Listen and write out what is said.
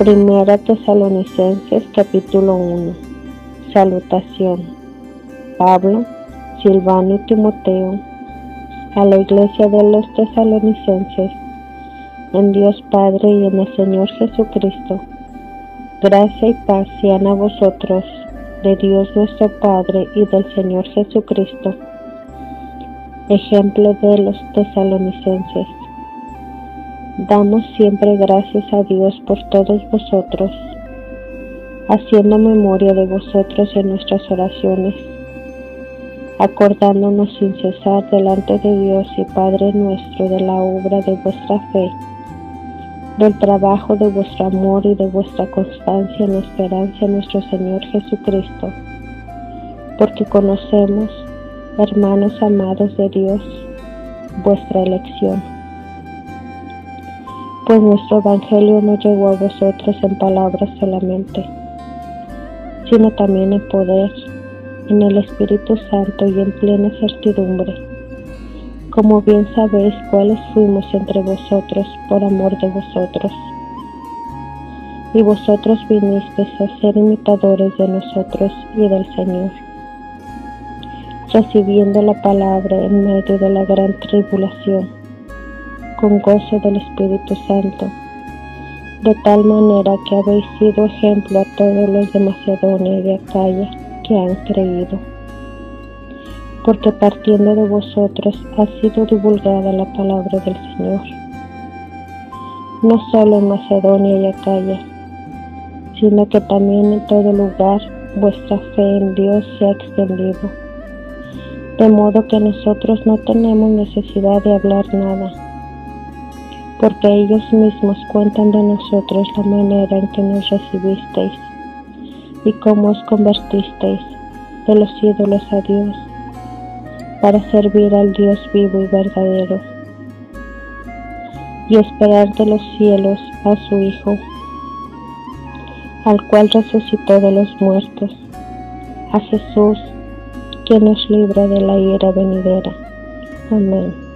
Primera Tesalonicenses capítulo 1. Salutación. Pablo, Silvano y Timoteo, a la iglesia de los tesalonicenses, en Dios Padre y en el Señor Jesucristo. Gracia y paz sean a vosotros, de Dios nuestro Padre y del Señor Jesucristo. Ejemplo de los tesalonicenses. Damos siempre gracias a Dios por todos vosotros, haciendo memoria de vosotros en nuestras oraciones, acordándonos sin cesar delante de Dios y Padre nuestro de la obra de vuestra fe, del trabajo de vuestro amor y de vuestra constancia en la esperanza en nuestro Señor Jesucristo, porque conocemos, hermanos amados de Dios, vuestra elección. Pues nuestro Evangelio no llegó a vosotros en palabras solamente, sino también en poder, en el Espíritu Santo y en plena certidumbre, como bien sabéis cuáles fuimos entre vosotros por amor de vosotros. Y vosotros vinisteis a ser imitadores de nosotros y del Señor, recibiendo la palabra en medio de la gran tribulación, con gozo del Espíritu Santo, de tal manera que habéis sido ejemplo a todos los de Macedonia y de Acaya que han creído. Porque partiendo de vosotros ha sido divulgada la palabra del Señor, no solo en Macedonia y Acaya, sino que también en todo lugar vuestra fe en Dios se ha extendido, de modo que nosotros no tenemos necesidad de hablar nada, porque ellos mismos cuentan de nosotros la manera en que nos recibisteis y cómo os convertisteis de los ídolos a Dios, para servir al Dios vivo y verdadero, y esperar de los cielos a su Hijo, al cual resucitó de los muertos, a Jesús, quien nos libra de la ira venidera. Amén.